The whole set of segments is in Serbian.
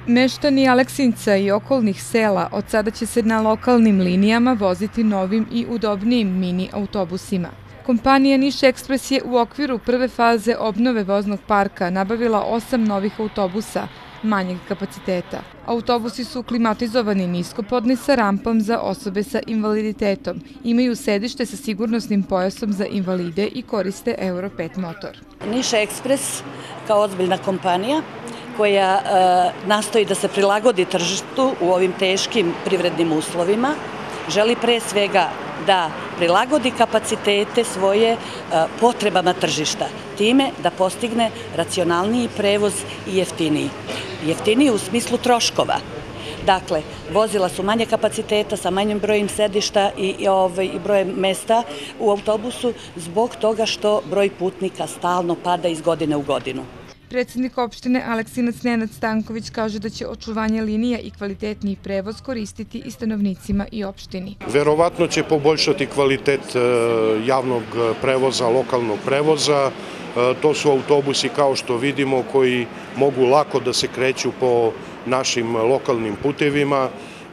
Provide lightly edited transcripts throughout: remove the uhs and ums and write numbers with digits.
Meštani Aleksinca i okolnih sela od sada će se na lokalnim linijama voziti novim i udobnijim mini autobusima. Kompanija Niš Ekspres je u okviru prve faze obnove voznog parka nabavila 8 novih autobusa manjeg kapaciteta. Autobusi su klimatizovani niskopodni sa rampom za osobe sa invaliditetom, imaju sedište sa sigurnosnim pojasom za invalide i koriste Euro 5 motor. Niš Ekspres kao ozbiljna kompanija koja nastoji da se prilagodi tržištu u ovim teškim privrednim uslovima, želi pre svega da prilagodi kapacitete svoje potrebama tržišta, time da postigne racionalniji prevoz i jeftiniji. Jeftiniji u smislu troškova. Dakle, vozila su manje kapaciteta sa manjim brojem sedišta i brojem mesta u autobusu zbog toga što broj putnika stalno pada iz godine u godinu. Predsednik opštine Aleksinac Nenad Stanković kaže da će očuvanje linija i kvalitetniji prevoz koristiti i stanovnicima i opštini. Verovatno će poboljšati kvalitet javnog prevoza, lokalnog prevoza. To su autobusi, kao što vidimo, koji mogu lako da se kreću po našim lokalnim putevima.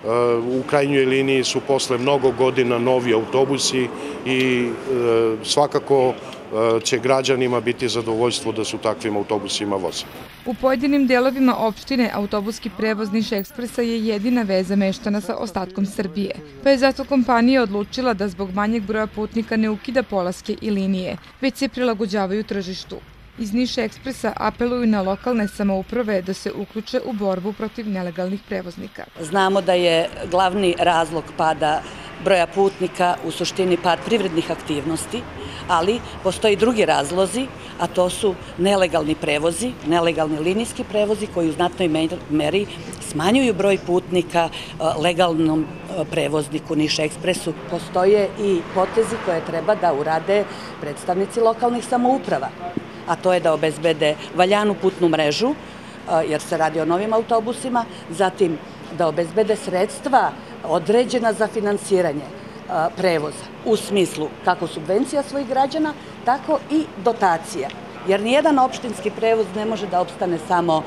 U krajnjoj liniji su posle mnogo godina novi autobusi i svakako će građanima biti zadovoljstvo da su takvim autobusima voze. U pojedinim delovima opštine autobuski prevoz Niš Ekspresa je jedina veza meštana sa ostatkom Srbije, pa je zato kompanija odlučila da zbog manjeg broja putnika ne ukida polaske i linije, već se prilagođavaju tržištu. Iz Niš Ekspresa apeluju na lokalne samouprave da se uključe u borbu protiv nelegalnih prevoznika. Znamo da je glavni razlog pada broja putnika u suštini pad privrednih aktivnosti, ali postoji drugi razlozi, a to su nelegalni prevozi, nelegalni linijski prevozi koji u znatnoj meri smanjuju broj putnika legalnom prevozniku Niš Ekspresu. Postoje i potezi koje treba da urade predstavnici lokalnih samouprava, a to je da obezbede valjanu putnu mrežu, jer se radi o novim autobusima, zatim da obezbede sredstva određena za finansiranje prevoza u smislu kako subvencija svojih građana, tako i dotacija. Jer nijedan opštinski prevoz ne može da opstane samo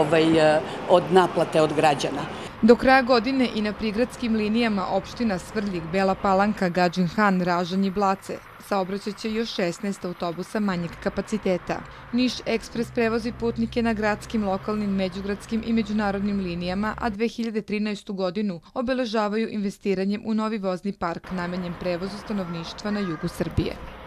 od naplate od građana. Do kraja godine i na prigradskim linijama opština Svrljig, Bela Palanka, Gadžin Han, Ražanj i Blace saobraćaće još 16 autobusa manjeg kapaciteta. Niš Ekspres prevozi putnike na gradskim, lokalnim, međugradskim i međunarodnim linijama, a 2013. godinu obeležavaju investiranjem u novi vozni park namenjen prevozu stanovništva na jugu Srbije.